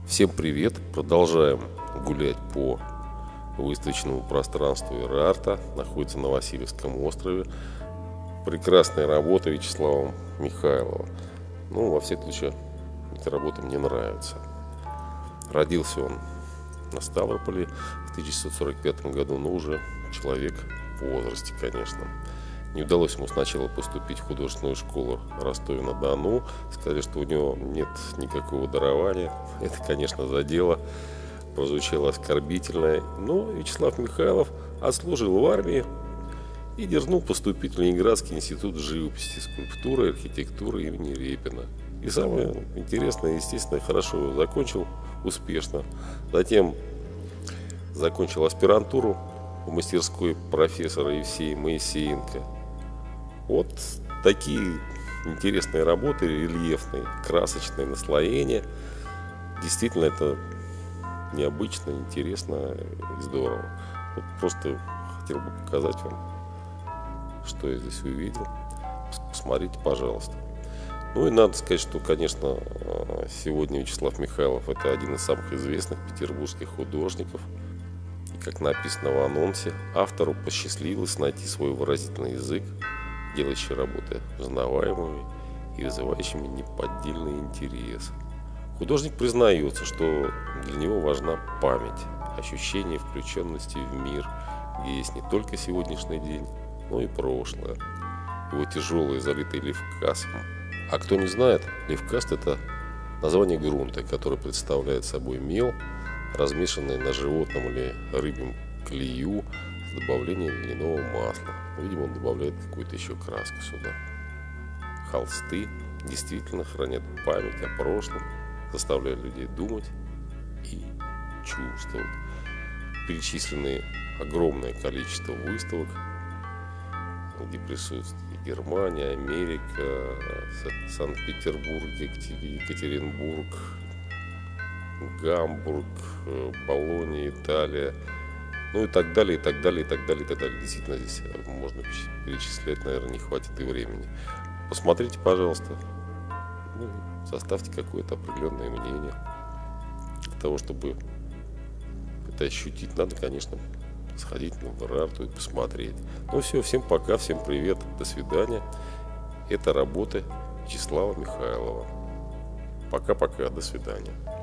Всем привет! Продолжаем гулять по выставочному пространству ИрАрта. Находится на Васильевском острове. Прекрасная работа Вячеслава Михайлова. Во всяком случае, эти работы мне нравятся. Родился он на Ставрополе в 1945 году, но уже человек в возрасте, конечно. Не удалось ему сначала поступить в художественную школу в Ростове-на-Дону. Сказали, что у него нет никакого дарования. Это, конечно, задело. Прозвучало оскорбительно. Но Вячеслав Михайлов отслужил в армии и дерзнул поступить в Ленинградский институт живописи, скульптуры и архитектуры имени Репина. И самое интересное, естественно, хорошо его закончил успешно. Затем закончил аспирантуру в мастерской профессора Евсея Моисеенко. Вот такие интересные работы, рельефные, красочные, наслоения. Действительно, это необычно, интересно и здорово. Вот просто хотел бы показать вам, что я здесь увидел. Посмотрите, пожалуйста. И надо сказать, что, конечно, сегодня Вячеслав Михайлов – это один из самых известных петербургских художников. И, как написано в анонсе, автору посчастливилось найти свой выразительный язык, делающий работы узнаваемыми и вызывающими неподдельный интерес. Художник признается, что для него важна память, ощущение включенности в мир, где есть не только сегодняшний день, но и прошлое. Его тяжелый, залитый левкасом. А кто не знает, левкаст – это название грунта, который представляет собой мел, размешанный на животном или рыбьем клею с добавлением льняного масла. Видимо, он добавляет какую-то еще краску сюда. Холсты действительно хранят память о прошлом, заставляют людей думать и чувствовать. Перечислены огромное количество выставок, где присутствует Германия, Америка, Санкт-Петербург, Екатеринбург, Гамбург, Болонья, Италия, и так далее, и так далее, и так далее, и так далее. Действительно, здесь можно перечислять, наверное, не хватит и времени. Посмотрите, пожалуйста, составьте какое-то определенное мнение. Для того, чтобы это ощутить, надо, конечно, сходить на ИрАрт и посмотреть. Все, всем пока, всем привет, до свидания. Это работы Вячеслава Михайлова. Пока-пока, до свидания.